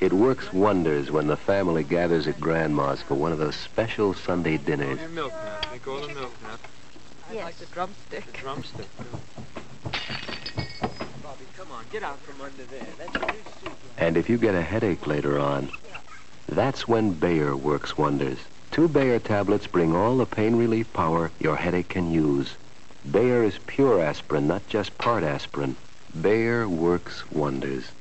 It works wonders when the family gathers at Grandma's for one of those special Sunday dinners. Your milk nut. They call it milk nut. Yes. Like the drumstick. The drumstick. Bobby, come on, get out from under there. That's your new suit. And if you get a headache later on, that's when Bayer works wonders. 2 Bayer tablets bring all the pain relief power your headache can use. Bayer is pure aspirin, not just part aspirin. Bayer works wonders.